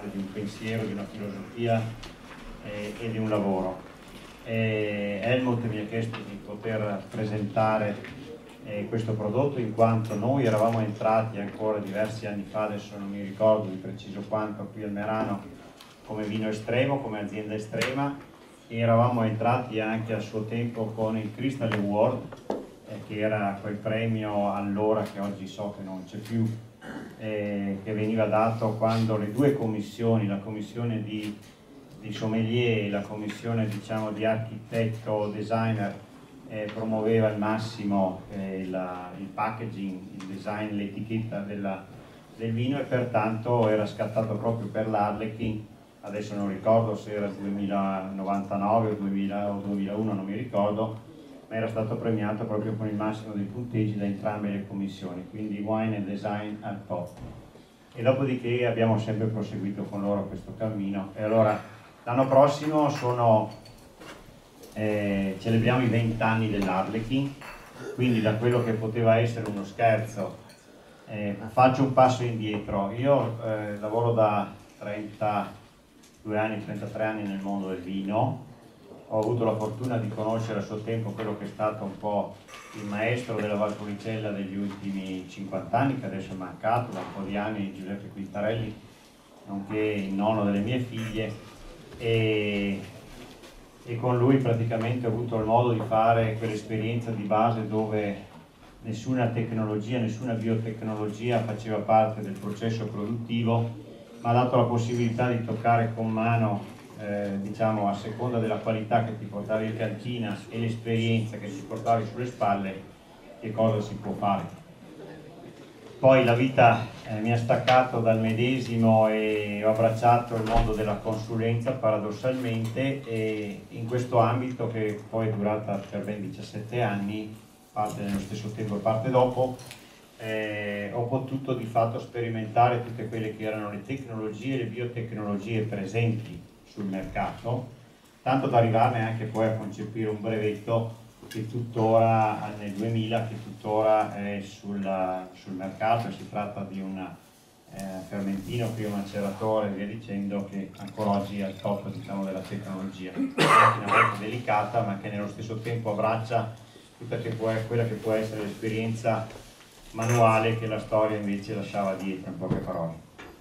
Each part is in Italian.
parte di un pensiero, di una filosofia e di un lavoro. Helmut mi ha chiesto di poter presentare questo prodotto, in quanto noi eravamo entrati ancora diversi anni fa, adesso non mi ricordo di preciso quanto, qui al Merano come vino estremo, come azienda estrema, e eravamo entrati anche a suo tempo con il Crystal Award, che era quel premio allora, che oggi so che non c'è più, che veniva dato quando le due commissioni, la commissione di sommelier e la commissione, diciamo, di architetto designer, promuoveva al massimo il packaging, il design, l'etichetta del vino, e pertanto era scattato proprio per l'Arlequin. Adesso non ricordo se era il 2099 o 2000 o 2001, non mi ricordo, ma era stato premiato proprio con il massimo dei punteggi da entrambe le commissioni, quindi wine e design al top. E dopodiché abbiamo sempre proseguito con loro questo cammino, e allora l'anno prossimo celebriamo i 20 anni dell'Arlequin, quindi da quello che poteva essere uno scherzo faccio un passo indietro. Io lavoro da 32 anni, 33 anni nel mondo del vino. Ho avuto la fortuna di conoscere a suo tempo quello che è stato un po' il maestro della Valpolicella degli ultimi 50 anni, che adesso è mancato da un po' di anni, Giuseppe Quintarelli, nonché il nonno delle mie figlie, e con lui praticamente ho avuto il modo di fare quell'esperienza di base dove nessuna tecnologia, nessuna biotecnologia faceva parte del processo produttivo, ma ha dato la possibilità di toccare con mano, diciamo, a seconda della qualità che ti portavi in cantina e l'esperienza che ti portavi sulle spalle, che cosa si può fare. Poi la vita mi ha staccato dal medesimo e ho abbracciato il mondo della consulenza, paradossalmente, e in questo ambito, che poi è durata per ben 17 anni, parte nello stesso tempo e parte dopo, ho potuto di fatto sperimentare tutte quelle che erano le tecnologie, le biotecnologie presenti sul mercato, tanto da arrivarne anche poi a concepire un brevetto che tuttora, nel 2000, che tuttora è sul mercato. Si tratta di un fermentino, criomaceratore e via dicendo, che ancora oggi è al top, diciamo, della tecnologia. È una macchina molto delicata, ma che nello stesso tempo abbraccia tutta quella che può essere l'esperienza manuale che la storia invece lasciava dietro, in poche parole.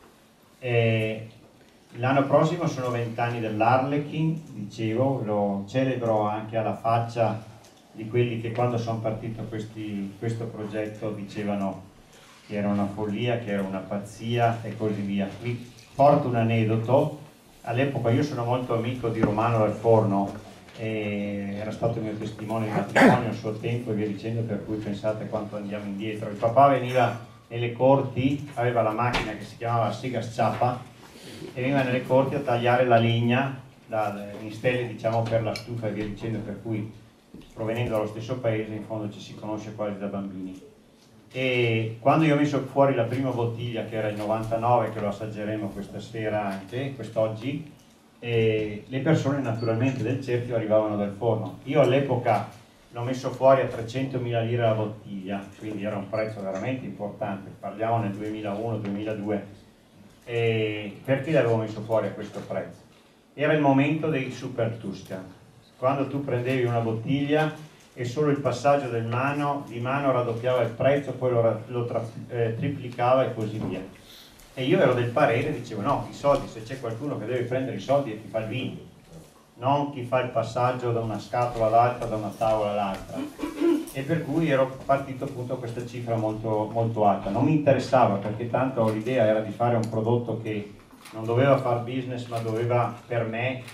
L'anno prossimo sono 20 anni dell'Arlequin, dicevo, lo celebro anche alla faccia di quelli che quando sono partito questo progetto dicevano che era una follia, che era una pazzia e così via. Vi porto un aneddoto. All'epoca io sono molto amico di Romano Dal Forno, era stato il mio testimone di matrimonio a suo tempo e via dicendo, per cui pensate quanto andiamo indietro. Il papà veniva nelle corti, aveva la macchina che si chiamava Sega Sciappa, e veniva nelle corti a tagliare la legna in stelle, diciamo, per la stufa e via dicendo, per cui provenendo dallo stesso paese in fondo ci si conosce quasi da bambini. E quando io ho messo fuori la prima bottiglia, che era il 99, che lo assaggeremo questa sera anche, quest'oggi, le persone naturalmente del cerchio arrivavano dal forno. Io all'epoca l'ho messo fuori a 300.000 lire la bottiglia, quindi era un prezzo veramente importante, parliamo nel 2001-2002. Perché l'avevo messo fuori a questo prezzo? Era il momento dei Super Tuscan, quando tu prendevi una bottiglia e solo il passaggio di mano raddoppiava il prezzo, poi lo triplicava e così via. E io ero del parere, dicevo no, i soldi, se c'è qualcuno che deve prendere i soldi è chi fa il vino, non chi fa il passaggio da una scatola all'altra, da una tavola all'altra. E per cui ero partito appunto a questa cifra molto, molto alta. Non mi interessava, perché tanto l'idea era di fare un prodotto che non doveva far business, ma doveva per me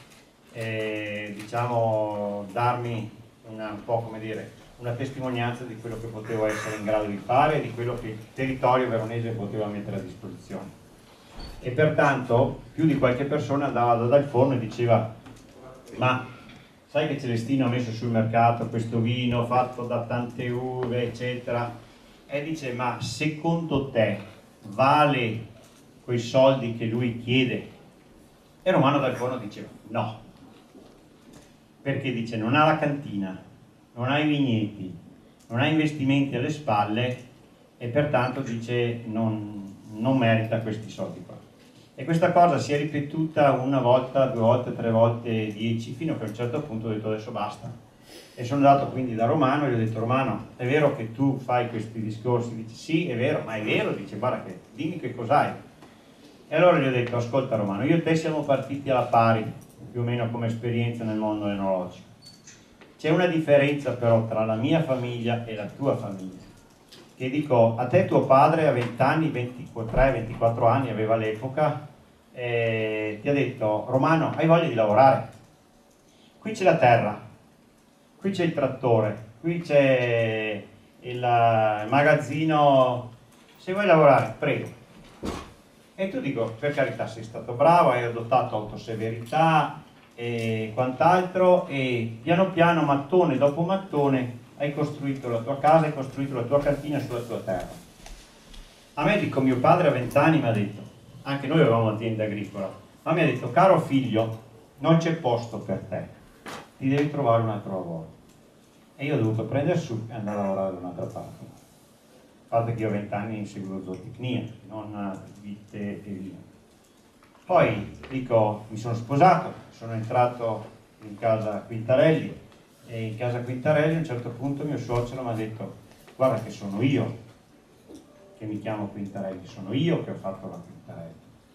diciamo darmi un po', come dire, una testimonianza di quello che potevo essere in grado di fare e di quello che il territorio veronese poteva mettere a disposizione. E pertanto più di qualche persona andava dal forno e diceva: ma sai che Celestino ha messo sul mercato questo vino fatto da tante uve, eccetera? E dice: ma secondo te vale quei soldi che lui chiede? E Romano Dal Forno diceva no, perché dice non ha la cantina, non ha i vigneti, non ha investimenti alle spalle, e pertanto dice non merita questi soldi qua. E questa cosa si è ripetuta una volta, 2 volte, 3 volte, 10, fino a che a un certo punto ho detto adesso basta. E sono andato quindi da Romano e gli ho detto: Romano, è vero che tu fai questi discorsi? Dice sì, è vero, ma è vero? Dice guarda che dimmi che cos'hai. E allora gli ho detto: ascolta Romano, io e te siamo partiti alla pari, più o meno come esperienza nel mondo enologico. C'è una differenza però tra la mia famiglia e la tua famiglia. Che dico, a te tuo padre a 20 anni, 23, 24 anni aveva all'epoca, ti ha detto: Romano, hai voglia di lavorare? Qui c'è la terra, qui c'è il trattore, qui c'è il magazzino, se vuoi lavorare, prego. E tu dico, per carità, sei stato bravo, hai adottato autoseverità e quant'altro, e piano piano, mattone dopo mattone, hai costruito la tua casa, hai costruito la tua cantina sulla tua terra. A me, dico, mio padre a 20 anni mi ha detto, anche noi avevamo un'azienda agricola, ma mi ha detto: caro figlio, non c'è posto per te, ti devi trovare un altro lavoro. E io ho dovuto prendere su e andare a lavorare da un'altra parte. A parte che io a 20 anni seguivo zootecnia, non vite e vino. Poi, dico, mi sono sposato, sono entrato in casa Quintarelli, e in casa Quintarelli a un certo punto mio suocero mi ha detto: guarda che sono io che mi chiamo Quintarelli, sono io che ho fatto la Quintarelli.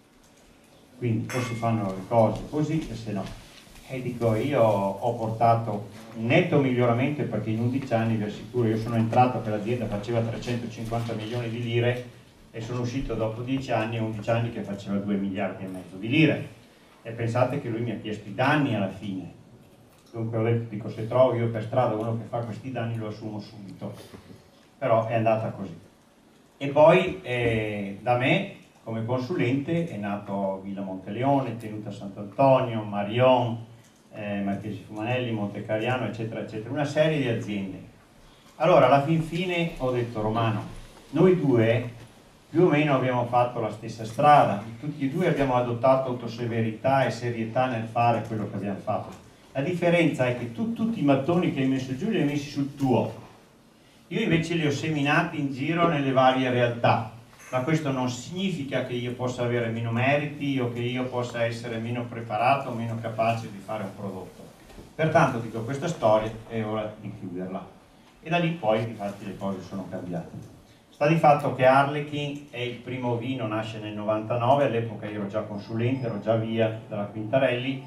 Quindi o si fanno le cose così, e se no. E dico, io ho portato un netto miglioramento, perché in 11 anni vi assicuro, io sono entrato che l'azienda faceva 350 milioni di lire e sono uscito dopo 10 anni, 11 anni, che faceva 2 miliardi e mezzo di lire. E pensate che lui mi ha chiesto i danni alla fine. Dunque ho detto, dico, se trovo io per strada uno che fa questi danni lo assumo subito. Però è andata così. E poi da me come consulente è nato Villa Monteleone, Tenuta Sant'Antonio, Marion, Marchesi Fumanelli, Montecariano, eccetera, eccetera, una serie di aziende. Allora, alla fin fine ho detto: Romano, noi due più o meno abbiamo fatto la stessa strada, tutti e due abbiamo adottato autoseverità e serietà nel fare quello che abbiamo fatto. La differenza è che tu tutti i mattoni che hai messo giù li hai messi sul tuo. Io invece li ho seminati in giro nelle varie realtà, ma questo non significa che io possa avere meno meriti o che io possa essere meno preparato o meno capace di fare un prodotto. Pertanto dico, questa storia è ora di chiuderla. E da lì poi infatti le cose sono cambiate. Sta di fatto che Arlechin è il primo vino, nasce nel 99, all'epoca ero già consulente, ero già via dalla Quintarelli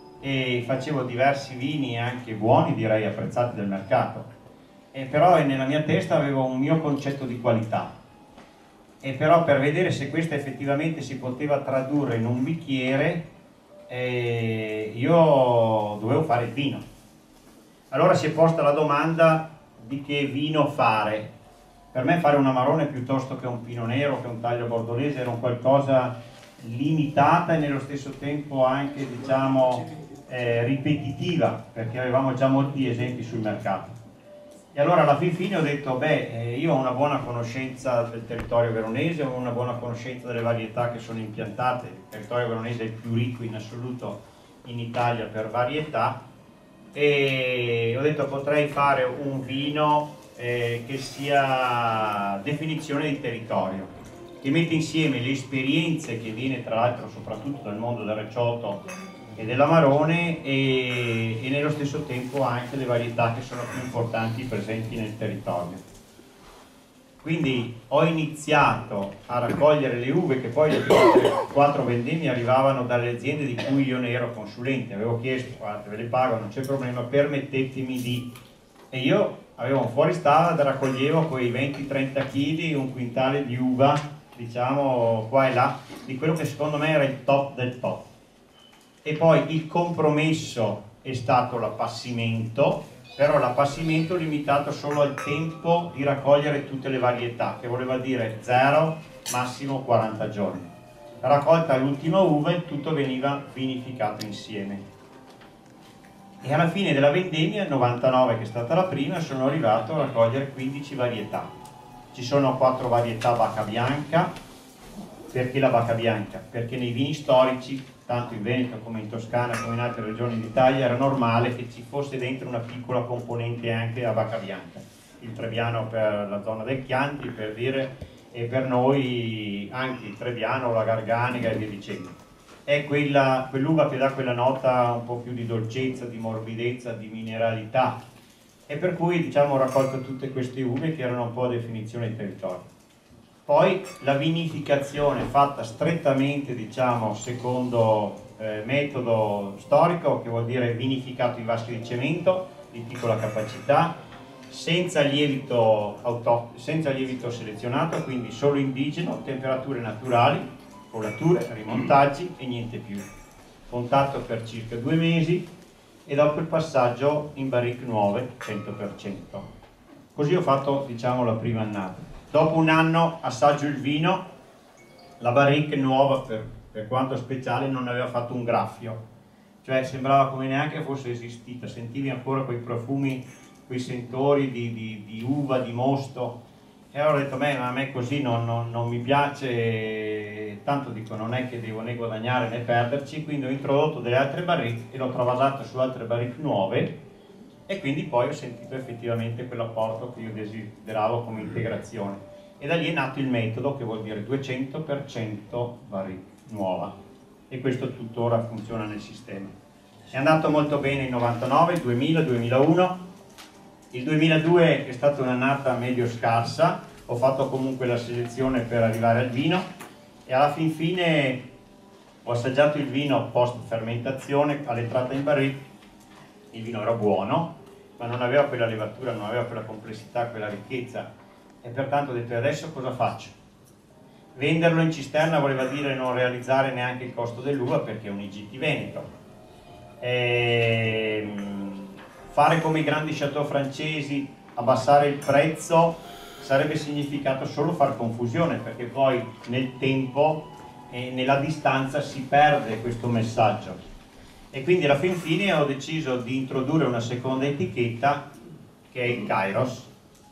e facevo diversi vini anche buoni, direi apprezzati del mercato. Però nella mia testa avevo un mio concetto di qualità, e però per vedere se questa effettivamente si poteva tradurre in un bicchiere io dovevo fare il vino. Allora si è posta la domanda di che vino fare. Per me fare un amarone piuttosto che un pino nero, che un taglio bordolese, era un qualcosa limitata e nello stesso tempo anche, diciamo, ripetitiva, perché avevamo già molti esempi sul mercato. E allora alla fine ho detto, io ho una buona conoscenza del territorio veronese, ho una buona conoscenza delle varietà che sono impiantate. Il territorio veronese è il più ricco in assoluto in Italia per varietà, e ho detto potrei fare un vino che sia definizione di territorio, che mette insieme le esperienze che viene tra l'altro soprattutto dal mondo del recioto e dell'amarone e nello stesso tempo anche le varietà che sono più importanti presenti nel territorio. Quindi ho iniziato a raccogliere le uve, che poi le prime 4 vendemmie arrivavano dalle aziende di cui io ne ero consulente. Avevo chiesto: guardate, ve le pago, non c'è problema, permettetemi di... E io avevo un fuoristrada, raccoglievo quei 20-30 kg, un quintale di uva, diciamo qua e là, di quello che secondo me era il top del top. E poi il compromesso è stato l'appassimento, però l'appassimento limitato solo al tempo di raccogliere tutte le varietà, che voleva dire 0, massimo 40 giorni. Raccolta l'ultima uva e tutto veniva vinificato insieme. E alla fine della vendemmia, 99 che è stata la prima, sono arrivato a raccogliere 15 varietà. Ci sono 4 varietà Bacca Bianca. Perché la Bacca Bianca? Perché nei vini storici, tanto in Veneto come in Toscana come in altre regioni d'Italia, era normale che ci fosse dentro una piccola componente anche a Bacca Bianca. Il Trebbiano per la zona del Chianti, per dire, e per noi anche il Trebbiano, la Garganega e via dicendo. È quell'uva che dà quella nota un po' più di dolcezza, di morbidezza, di mineralità, e per cui diciamo ho raccolto tutte queste uve che erano un po' a definizione di territorio. Poi la vinificazione fatta strettamente, diciamo, secondo metodo storico, che vuol dire vinificato in vasche di cemento di piccola capacità, senza lievito selezionato, quindi solo indigeno, temperature naturali, colature, rimontaggi e niente più. Contatto per circa 2 mesi e dopo il passaggio in barrique nuove 100%. Così ho fatto, diciamo, la prima annata. Dopo un anno assaggio il vino, la barrique nuova per quanto speciale non aveva fatto un graffio, cioè sembrava come neanche fosse esistita, sentivi ancora quei profumi, quei sentori di uva, di mosto, e allora ho detto, ma a me così non mi piace, tanto dico, non è che devo né guadagnare né perderci, quindi ho introdotto delle altre barrique e l'ho travasato su altre barrique nuove, e quindi poi ho sentito effettivamente quell'apporto che io desideravo come integrazione, e da lì è nato il metodo, che vuol dire 200% barrique nuova, e questo tuttora funziona nel sistema. È andato molto bene il 99, il 2000, il 2001. Il 2002 è stata un'annata medio scarsa, ho fatto comunque la selezione per arrivare al vino, e alla fin fine ho assaggiato il vino post fermentazione all'entrata in barrique. Il vino era buono, ma non aveva quella levatura, non aveva quella complessità, quella ricchezza, e pertanto ho detto, adesso cosa faccio? Venderlo in cisterna voleva dire non realizzare neanche il costo dell'uva, perché è un IGT Veneto. Fare come i grandi chateau francesi, abbassare il prezzo, sarebbe significato solo far confusione, perché poi nel tempo e nella distanza si perde questo messaggio. E quindi alla fin fine ho deciso di introdurre una seconda etichetta, che è il Kairos,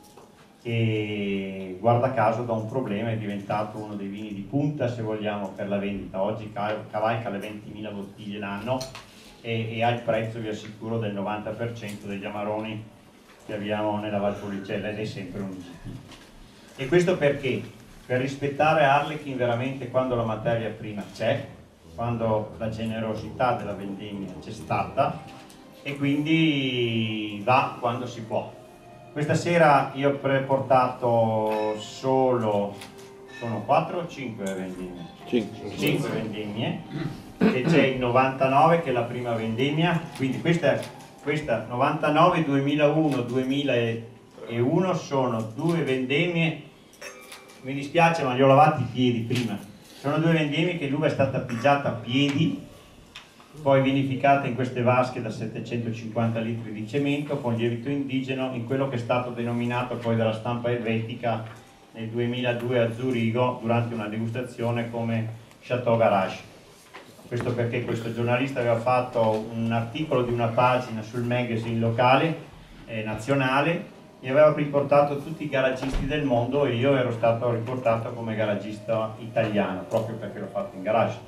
che guarda caso da un problema è diventato uno dei vini di punta, se vogliamo, per la vendita. Oggi cavalca le 20.000 bottiglie l'anno e ha il prezzo, vi assicuro, del 90% degli amaroni che abbiamo nella Valpolicella, ed è sempre un IGT. E questo perché? Per rispettare Arlecchino veramente quando la materia prima c'è, quando la generosità della vendemmia c'è stata, e quindi va quando si può. Questa sera io ho portato solo, sono 4 o 5 vendemmie? 5 vendemmie, e c'è il 99 che è la prima vendemmia, quindi questa 99, 2001, 2001 sono 2 vendemmie, mi dispiace ma li ho lavati i piedi prima, sono 2 vendemmie che l'uva è stata pigiata a piedi, poi vinificata in queste vasche da 750 litri di cemento con lievito indigeno in quello che è stato denominato poi dalla stampa elvetica nel 2002 a Zurigo durante una degustazione come Chateau Garage. Questo perché questo giornalista aveva fatto un articolo di una pagina sul magazine locale nazionale e aveva riportato tutti i garagisti del mondo, e io ero stato riportato come garagista italiano proprio perché l'ho fatto in garage.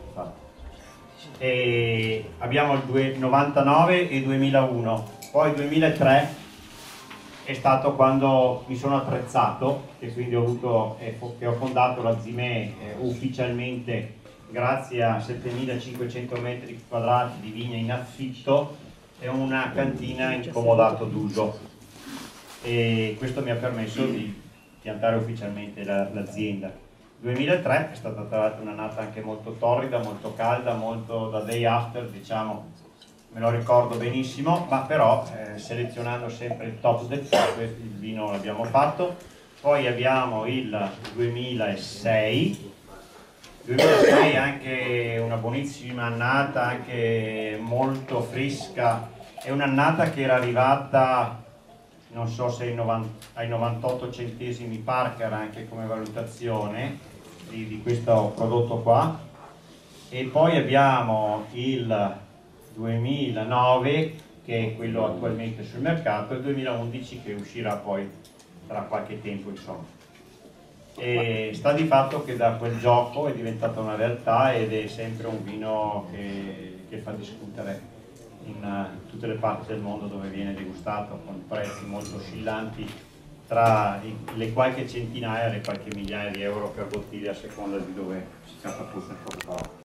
E abbiamo il 99 e 2001, poi il 2003 è stato quando mi sono attrezzato, e quindi ho fondato la Zimè ufficialmente, grazie a 7.500 metri quadrati di vigna in affitto e una cantina in comodato d'uso, e questo mi ha permesso di piantare ufficialmente l'azienda. 2003 è stata tra l'altro un'annata anche molto torrida, molto calda, molto da day after, diciamo, me lo ricordo benissimo, ma però selezionando sempre il top del top, il vino l'abbiamo fatto. Poi abbiamo il 2006 è anche una buonissima annata, anche molto fresca, è un'annata che era arrivata, non so se ai 98 centesimi Parker anche come valutazione di questo prodotto qua. E poi abbiamo il 2009 che è quello attualmente sul mercato, e il 2011 che uscirà poi tra qualche tempo, insomma. E sta di fatto che da quel gioco è diventata una realtà, ed è sempre un vino che fa discutere in tutte le parti del mondo dove viene degustato, con prezzi molto oscillanti tra le qualche centinaia e le qualche migliaia di euro per bottiglia a seconda di dove si catapulta il portfolio.